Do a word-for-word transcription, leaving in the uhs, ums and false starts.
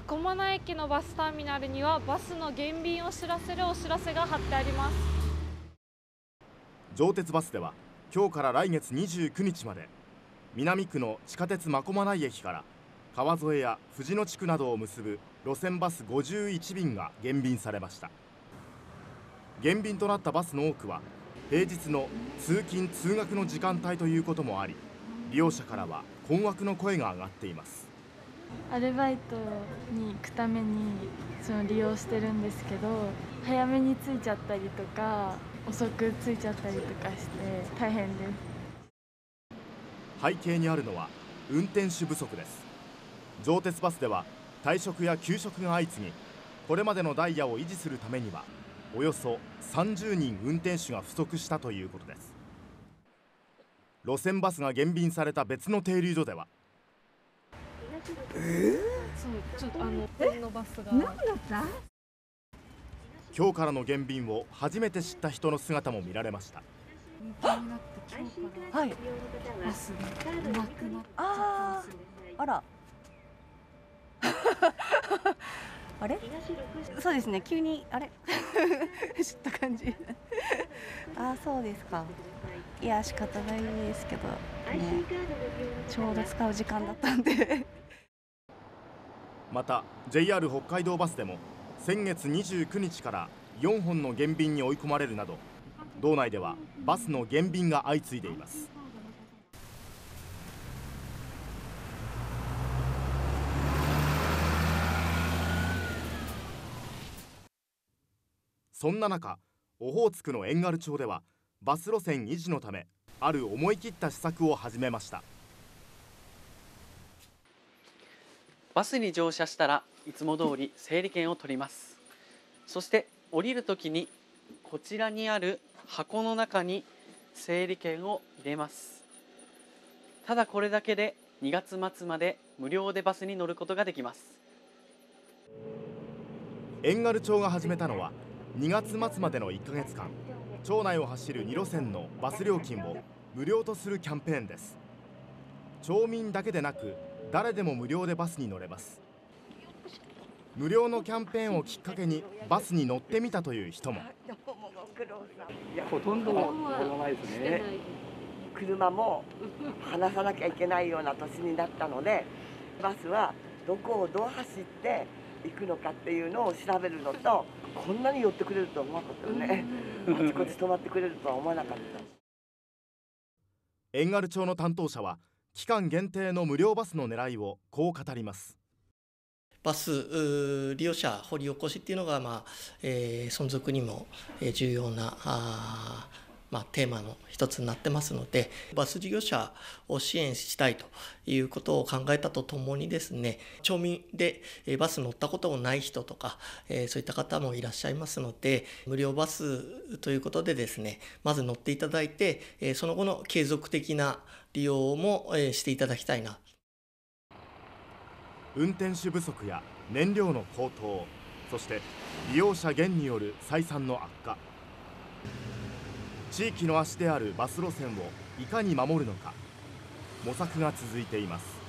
真駒内駅のバスターミナルにはバスの減便を知らせるお知らせが貼ってあります。 上鉄バスでは今日から来月にじゅうくにちまで南区の地下鉄真駒内駅から川添や藤野地区などを結ぶ路線バスごじゅういちびんが減便されました。減便となったバスの多くは平日の通勤通学の時間帯ということもあり、利用者からは困惑の声が上がっています。 アルバイトに行くためにその利用してるんですけど、早めに着いちゃったりとか遅く着いちゃったりとかして大変です。 背景にあるのは運転手不足です。上鉄バスでは退職や休職が相次ぎ、これまでのダイヤを維持するためにはおよそさんじゅうにん運転手が不足したということです。路線バスが減便された別の停留所では、 えー、そうちょっとあのこのバスが何だった？ 今日からの減便を初めて知った人の姿も見られました。 はい、 バスがなくなっちゃったんですよ。 ああらあれそうですね、急にあれ知った感じあ、そうですか。いや、仕方ないですけどね、ちょうど使う時間だったんでまた ジェイアール 北海道バスでも先月にじゅうくにちからよんほんの減便に追い込まれるなど、道内ではバスの減便が相次いでいます。そんな中、オホーツクの遠軽町ではバス路線維持のためある思い切った施策を始めました。 バスに乗車したらいつも通り整理券を取ります。そして降りるときにこちらにある箱の中に整理券を入れます。ただこれだけでにがつまつまで無料でバスに乗ることができます。 遠軽町が始めたのはにがつまつまでのいっかげつかん、町内を走るに路線のバス料金を無料とするキャンペーンです。町民だけでなく誰でも無料でバスに乗れます。無料のキャンペーンをきっかけにバスに乗ってみたという人も。 いや、ほとんど乗らないですね。車も離さなきゃいけないような年になったので、バスはどこをどう走って行くのかっていうのを調べるのと、こんなに寄ってくれるとは思わなかったよね。あちこち止まってくれるとは思わなかった。 遠軽町の担当者は期間限定の無料バスの狙いをこう語ります。 バス利用者掘り起こしっていうのが、まあえー、存続にも重要なあ、まあ、テーマの一つになってますので、バス事業者を支援したいということを考えたとともにですね、町民でバス乗ったことのない人とか、えー、そういった方もいらっしゃいますので、無料バスということでですね、まず乗っていただいて、えー、その後の継続的な利用も、えー、していただきたいな。 運転手不足や燃料の高騰、そして利用者減による採算の悪化、地域の足であるバス路線をいかに守るのか模索が続いています。